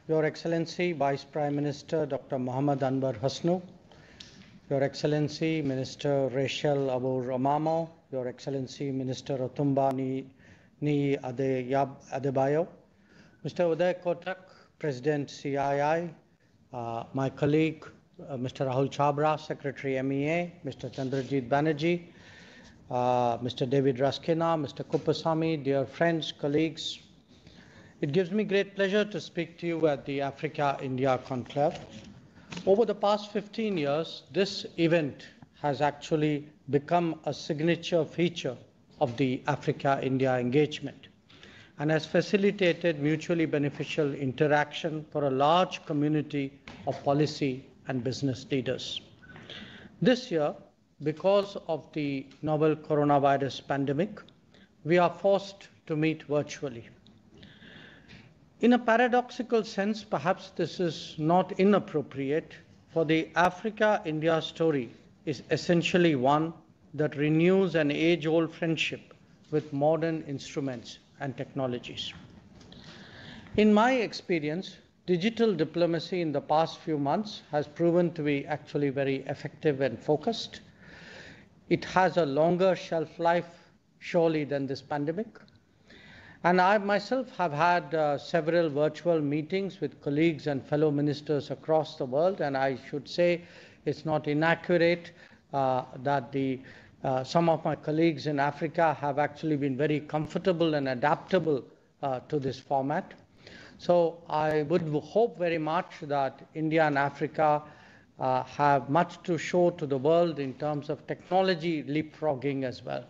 Your Excellency Vice Prime Minister Dr. Mohammad Anwar Hasnu, Your Excellency Minister Rachel Abour Amamo, Your Excellency Minister Otumba Ni Adebayo, Mr. Uday Kotak, President CII, my colleague Mr. Rahul Chabra, Secretary MEA, Mr. Chandrajit Banerjee, Mr. David Raskina, Mr. Kuppasamy, dear friends, colleagues. It gives me great pleasure to speak to you at the Africa-India Conclave. Over the past 15 years, this event has actually become a signature feature of the Africa-India engagement and has facilitated mutually beneficial interaction for a large community of policy and business leaders. This year, because of the novel coronavirus pandemic, we are forced to meet virtually. In a paradoxical sense, perhaps this is not inappropriate, for the Africa-India story is essentially one that renews an age-old friendship with modern instruments and technologies. In my experience, digital diplomacy in the past few months has proven to be actually very effective and focused. It has a longer shelf life, surely, than this pandemic. And I myself have had several virtual meetings with colleagues and fellow ministers across the world, and I should say it's not inaccurate that some of my colleagues in Africa have actually been very comfortable and adaptable to this format. So I would hope very much that India and Africa have much to show to the world in terms of technology leapfrogging as well.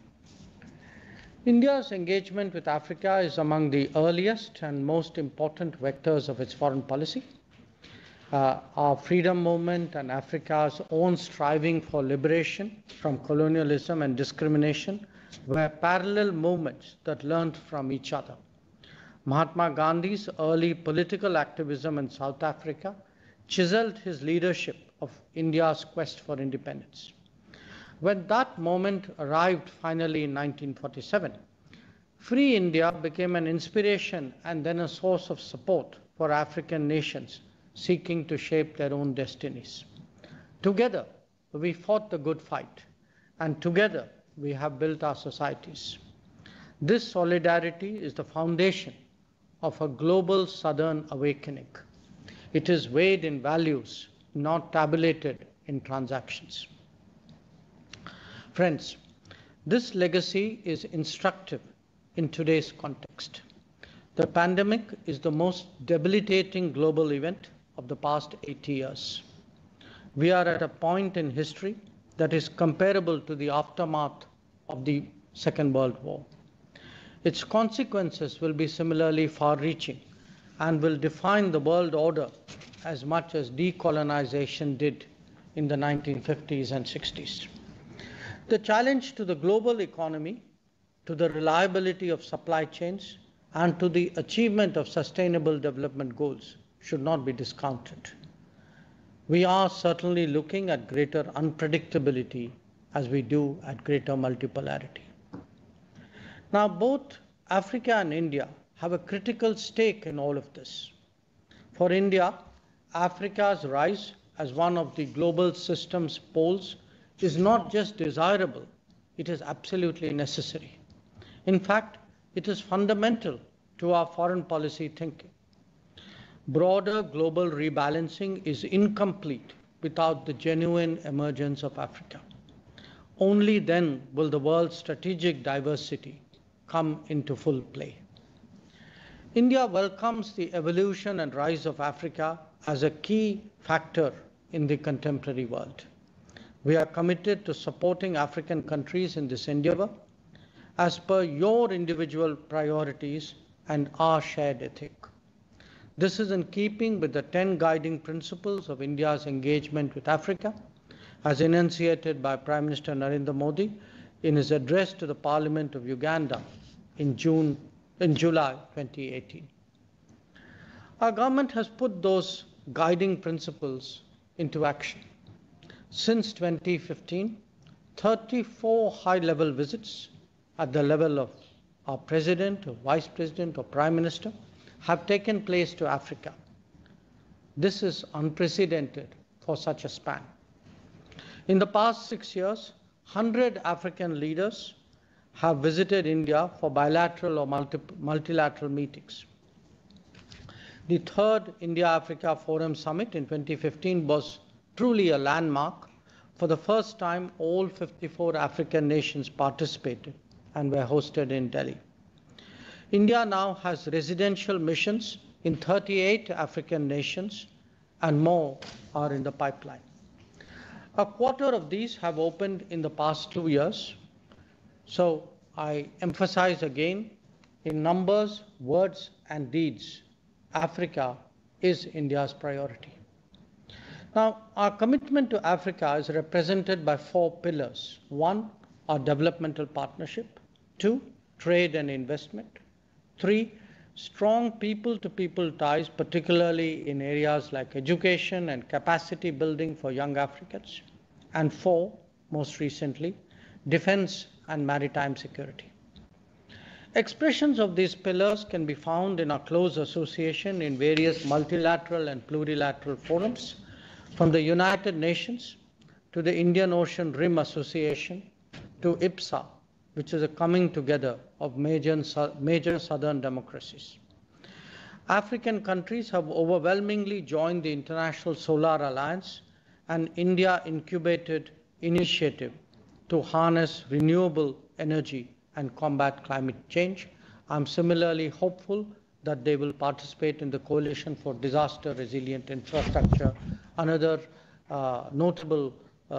India's engagement with Africa is among the earliest and most important vectors of its foreign policy. Our freedom movement and Africa's own striving for liberation from colonialism and discrimination were parallel movements that learned from each other. Mahatma Gandhi's early political activism in South Africa chiseled his leadership of India's quest for independence. When that moment arrived finally in 1947, Free India became an inspiration and then a source of support for African nations seeking to shape their own destinies. Together, we fought the good fight, and together we have built our societies. This solidarity is the foundation of a global Southern awakening. It is weighed in values, not tabulated in transactions. Friends, this legacy is instructive in today's context. The pandemic is the most debilitating global event of the past 80 years. We are at a point in history that is comparable to the aftermath of the Second World War. Its consequences will be similarly far-reaching and will define the world order as much as decolonization did in the 1950s and 60s. The challenge to the global economy, to the reliability of supply chains, and to the achievement of sustainable development goals should not be discounted. We are certainly looking at greater unpredictability as we do at greater multipolarity. Now, both Africa and India have a critical stake in all of this. For India, Africa's rise as one of the global system's poles is not just desirable, it is absolutely necessary. In fact, it is fundamental to our foreign policy thinking. Broader global rebalancing is incomplete without the genuine emergence of Africa. Only then will the world's strategic diversity come into full play. India welcomes the evolution and rise of Africa as a key factor in the contemporary world. We are committed to supporting African countries in this endeavor as per your individual priorities and our shared ethic. This is in keeping with the 10 guiding principles of India's engagement with Africa, as enunciated by Prime Minister Narendra Modi in his address to the Parliament of Uganda in July 2018. Our government has put those guiding principles into action. Since 2015, 34 high-level visits at the level of our President, or Vice President, or Prime Minister have taken place to Africa, This is unprecedented for such a span. In the past 6 years, 100 African leaders have visited India for bilateral or multilateral meetings. The third India-Africa Forum Summit in 2015 was truly a landmark. For the first time, all 54 African nations participated and were hosted in Delhi. India now has residential missions in 38 African nations, and more are in the pipeline. A quarter of these have opened in the past 2 years. So I emphasize again, in numbers, words, and deeds, Africa is India's priority. Now, our commitment to Africa is represented by 4 pillars. 1, our developmental partnership. 2, trade and investment. 3, strong people-to-people ties, particularly in areas like education and capacity building for young Africans. And 4, most recently, defense and maritime security. Expressions of these pillars can be found in our close association in various multilateral and plurilateral forums, from the United Nations to the Indian Ocean Rim Association to IPSA, which is a coming together of major southern democracies. African countries have overwhelmingly joined the International Solar Alliance and India incubated initiative to harness renewable energy and combat climate change. I'm similarly hopeful that they will participate in the Coalition for Disaster Resilient Infrastructure, another notable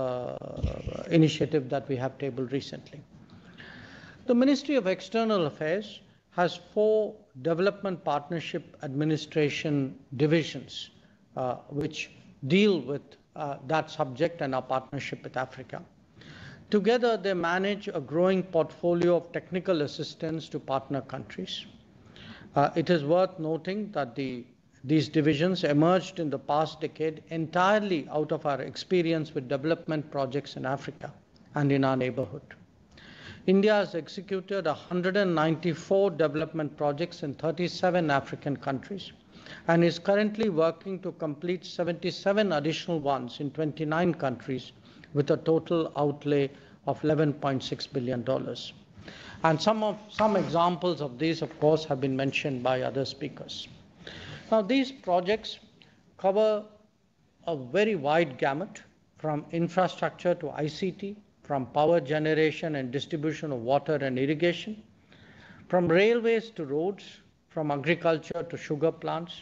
initiative that we have tabled recently. The Ministry of External Affairs has 4 development partnership administration divisions which deal with that subject and our partnership with Africa. Together, they manage a growing portfolio of technical assistance to partner countries. It is worth noting that these divisions emerged in the past decade entirely out of our experience with development projects in Africa and in our neighborhood. India has executed 194 development projects in 37 African countries and is currently working to complete 77 additional ones in 29 countries with a total outlay of $11.6 billion. And some examples of these, of course, have been mentioned by other speakers. Now, these projects cover a very wide gamut, from infrastructure to ICT, from power generation and distribution of water and irrigation, from railways to roads, from agriculture to sugar plants.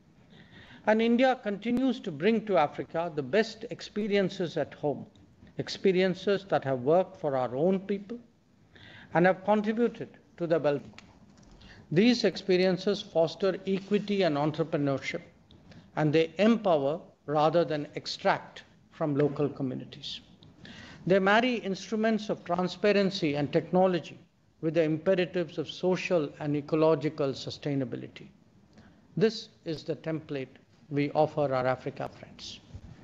And India continues to bring to Africa the best experiences at home, experiences that have worked for our own people and have contributed to the well-being. These experiences foster equity and entrepreneurship, and they empower rather than extract from local communities. They marry instruments of transparency and technology with the imperatives of social and ecological sustainability. This is the template we offer our Africa friends.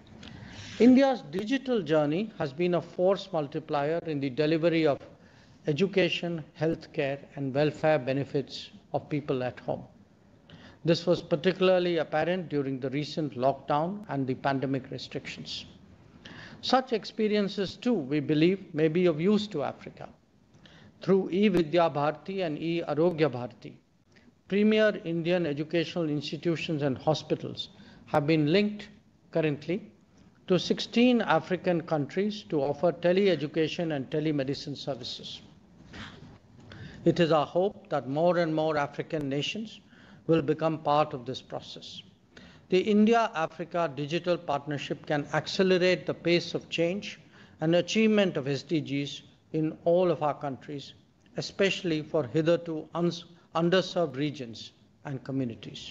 India's digital journey has been a force multiplier in the delivery of education, healthcare, and welfare benefits of people at home. This was particularly apparent during the recent lockdown and the pandemic restrictions. Such experiences, too, we believe, may be of use to Africa. Through eVidya Bharti and eArogya Bharti, premier Indian educational institutions and hospitals have been linked currently to 16 African countries to offer tele-education and telemedicine services. It is our hope that more and more African nations will become part of this process. The India-Africa Digital Partnership can accelerate the pace of change and achievement of SDGs in all of our countries, especially for hitherto underserved regions and communities.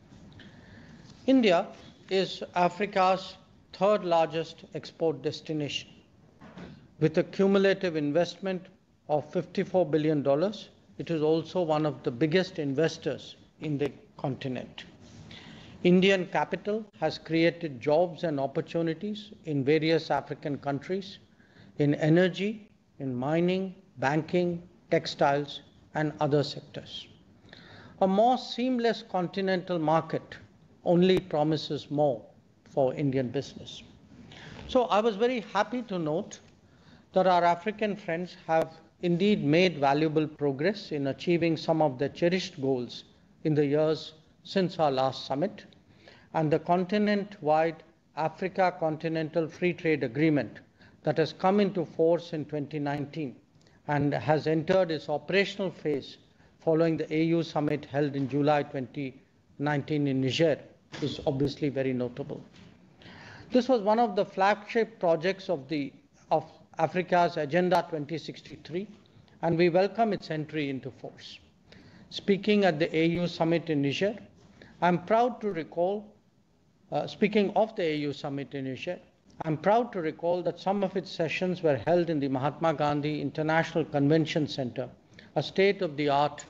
India is Africa's third largest export destination. With a cumulative investment of $54 billion, it is also one of the biggest investors in the continent. Indian capital has created jobs and opportunities in various African countries in energy, in mining, banking, textiles, and other sectors. A more seamless continental market only promises more for Indian business. So I was very happy to note that our African friends have indeed made valuable progress in achieving some of their cherished goals in the years since our last summit, and the continent-wide Africa Continental Free Trade Agreement that has come into force in 2019 and has entered its operational phase following the AU summit held in July 2019 in Niger is obviously very notable. This was one of the flagship projects of Africa's Agenda 2063, and we welcome its entry into force. Speaking at the AU summit in Niger, I'm proud to recall, speaking of the AU summit in Niger, I'm proud to recall that some of its sessions were held in the Mahatma Gandhi International Convention Center, a state-of-the-art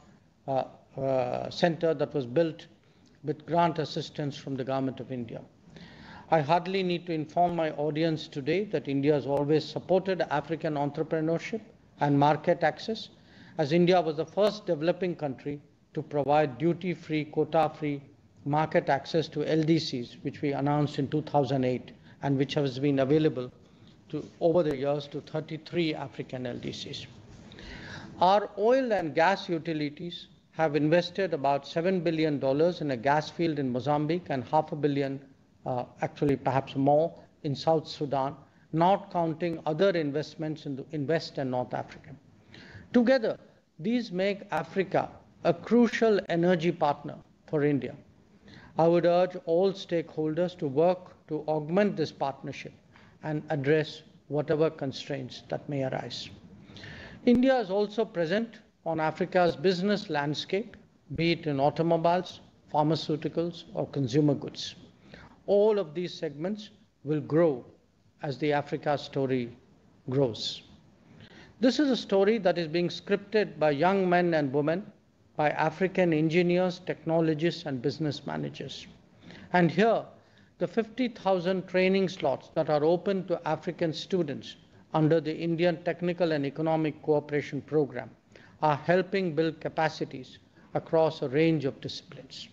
center that was built with grant assistance from the Government of India. I hardly need to inform my audience today that India has always supported African entrepreneurship and market access, as India was the first developing country to provide duty-free, quota-free market access to LDCs, which we announced in 2008 and which has been available over the years to 33 African LDCs. Our oil and gas utilities have invested about $7 billion in a gas field in Mozambique and $500 million, actually perhaps more, in South Sudan, not counting other investments in West and North Africa. Together, these make Africa a crucial energy partner for India. I would urge all stakeholders to work to augment this partnership and address whatever constraints that may arise. India is also present on Africa's business landscape, be it in automobiles, pharmaceuticals, or consumer goods. All of these segments will grow as the Africa story grows. This is a story that is being scripted by young men and women, by African engineers, technologists, and business managers. And here, the 50,000 training slots that are open to African students under the Indian Technical and Economic Cooperation Program are helping build capacities across a range of disciplines.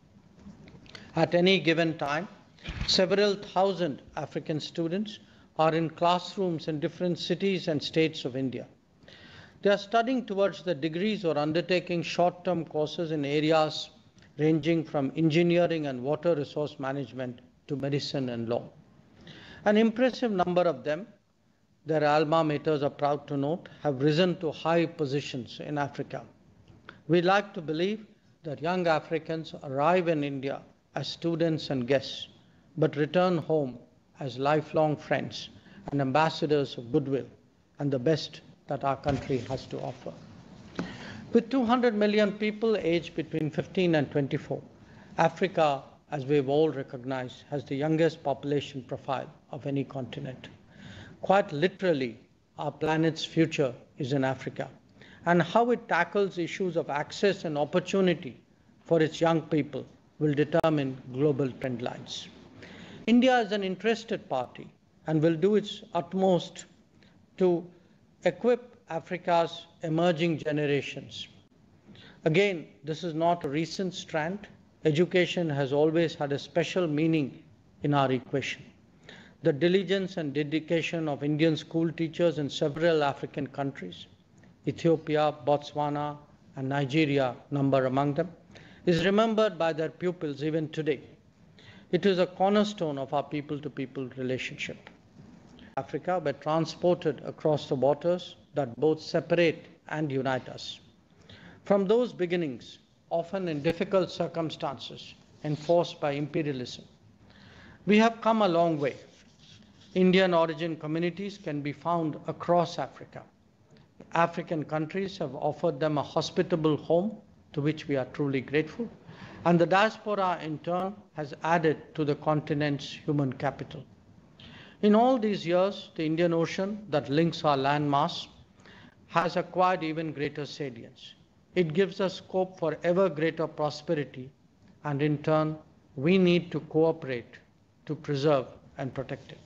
At any given time, several thousand African students are in classrooms in different cities and states of India. They are studying towards the degrees or undertaking short-term courses in areas ranging from engineering and water resource management to medicine and law. An impressive number of them, their alma maters are proud to note, have risen to high positions in Africa. We like to believe that young Africans arrive in India as students and guests, but return home as lifelong friends and ambassadors of goodwill and the best that our country has to offer. With 200 million people aged between 15 and 24, Africa, as we've all recognized, has the youngest population profile of any continent. Quite literally, our planet's future is in Africa, and how it tackles issues of access and opportunity for its young people will determine global trend lines. India is an interested party and will do its utmost to equip Africa's emerging generations. Again, this is not a recent strand. Education has always had a special meaning in our equation. The diligence and dedication of Indian school teachers in several African countries, Ethiopia, Botswana, and Nigeria number among them, is remembered by their pupils even today. It is a cornerstone of our people-to-people relationship. Africa were transported across the waters that both separate and unite us. From those beginnings, often in difficult circumstances enforced by imperialism, we have come a long way. Indian origin communities can be found across Africa. African countries have offered them a hospitable home to which we are truly grateful, and the diaspora in turn has added to the continent's human capital. In all these years, the Indian Ocean that links our landmass has acquired even greater salience. It gives us scope for ever greater prosperity, and in turn, we need to cooperate to preserve and protect it.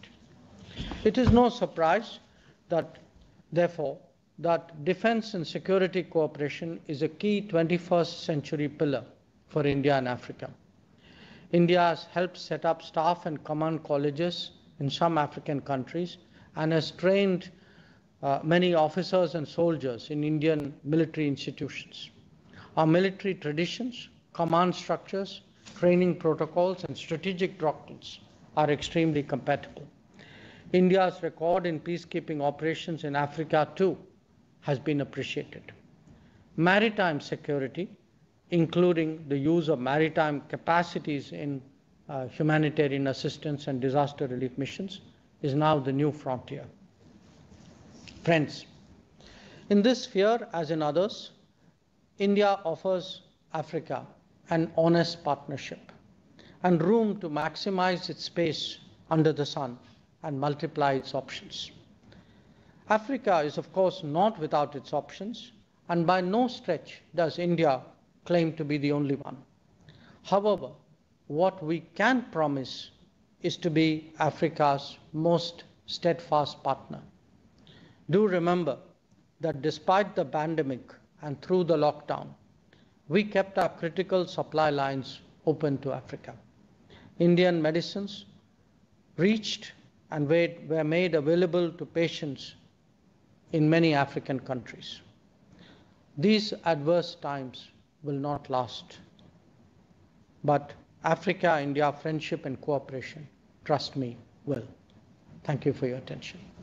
It is no surprise that, therefore, that defense and security cooperation is a key 21st century pillar for India and Africa. India has helped set up staff and command colleges in some African countries and has trained many officers and soldiers in Indian military institutions. Our military traditions, command structures, training protocols, and strategic doctrines are extremely compatible. India's record in peacekeeping operations in Africa, too, has been appreciated. Maritime security, including the use of maritime capacities in humanitarian assistance and disaster relief missions, is now the new frontier. Friends, in this sphere, as in others, India offers Africa an honest partnership and room to maximize its space under the sun and multiply its options. Africa is, of course, not without its options, and by no stretch does India claim to be the only one. However, what we can promise is to be Africa's most steadfast partner. Do remember that despite the pandemic and through the lockdown, we kept our critical supply lines open to Africa. Indian medicines reached and were made available to patients in many African countries. These adverse times will not last, but Africa-India friendship and cooperation, trust me, will. Thank you for your attention.